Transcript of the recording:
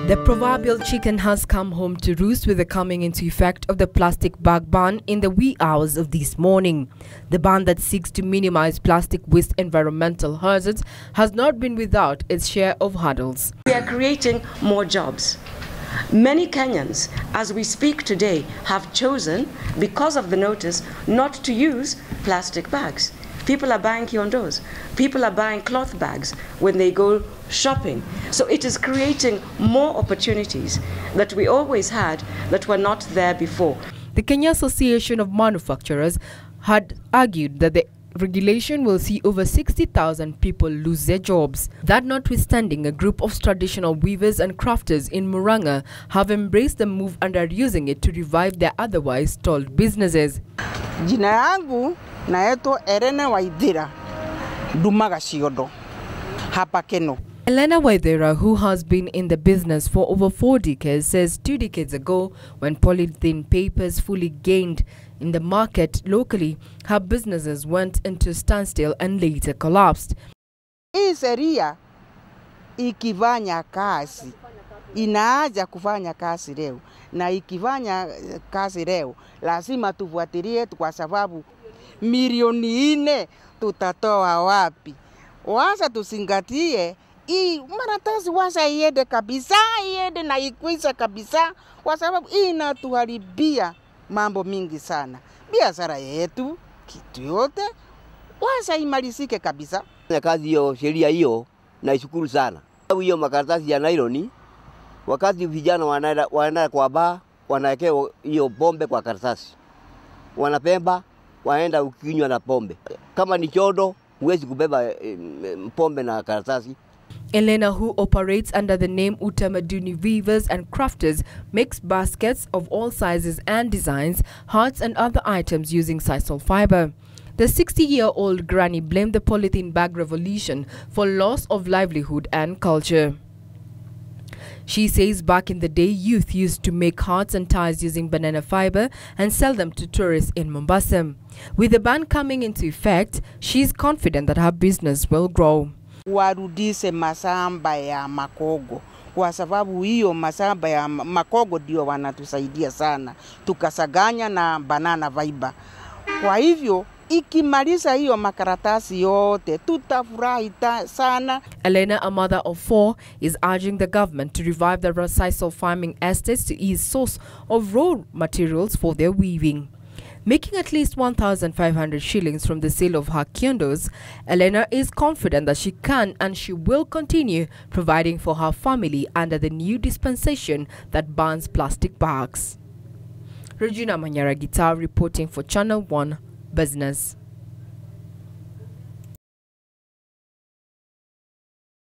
The proverbial chicken has come home to roost with the coming into effect of the plastic bag ban in the wee hours of this morning. The ban that seeks to minimize plastic waste environmental hazards has not been without its share of hurdles. We are creating more jobs. Many Kenyans, as we speak today, have chosen, because of the notice, not to use plastic bags. People are buying kiondos. People are buying cloth bags when they go shopping. So it is creating more opportunities that we always had that were not there before. The Kenya Association of Manufacturers had argued that the regulation will see over 60,000 people lose their jobs. That notwithstanding, a group of traditional weavers and crafters in Murang'a have embraced the move and are using it to revive their otherwise stalled businesses. Jina yangu naitwa Elena Waithira Dumaga Ciondo hapa Keno. Elena Waithira, who has been in the business for over 4 decades, says 2 decades ago, when polythene papers fully gained in the market locally, her businesses went into standstill and later collapsed. Hii sheria ikifanya kazi, inaaja kufanya kazi leo, na ikifanya kazi leo lazima tufuatilie kwa sababu milioni 4 tutatoa wapi? Wasa tusingatie hii maratasi, wasa iende kabisa, iende na ikuisha kabisa, kwa sababu inatuharibia mambo mingi sana. Biashara yetu, kitu yote, wasa imalizike kabisa. Kazi hiyo, sheria hiyo, naishukuru sana. Hiyo makaratasi ya nailoni, wakati vijana wanaenda kwa baa, wanaekea hiyo pombe kwa karatasi. Wanapemba, waenda ukinywa na pombe. Kama ni chodo, huwezi kubeba pombe na karatasi. Elena, who operates under the name Utamaduni Weavers and Crafters, makes baskets of all sizes and designs, hearts and other items using sisal fiber. The 60-year-old granny blamed the polythene bag revolution for loss of livelihood and culture. She says back in the day, youth used to make hearts and ties using banana fiber and sell them to tourists in Mombasa. With the ban coming into effect, she is confident that her business will grow. Warudise masamba ya makogo, kwa sababu hiyo masamba ya makogo ndio wanatusaidia sana, tukasaganya na banana fiber. Kwa hivyo ikimaliza hiyo makaratasi yote tutafurahi sana. Elena, a mother of 4, is urging the government to revive the sisal farming estates to ease source of raw materials for their weaving. Making at least 1,500 shillings from the sale of her kiondos, Elena is confident that she can and she will continue providing for her family under the new dispensation that bans plastic bags. Regina Manyara Guitar reporting for Channel 1 Business.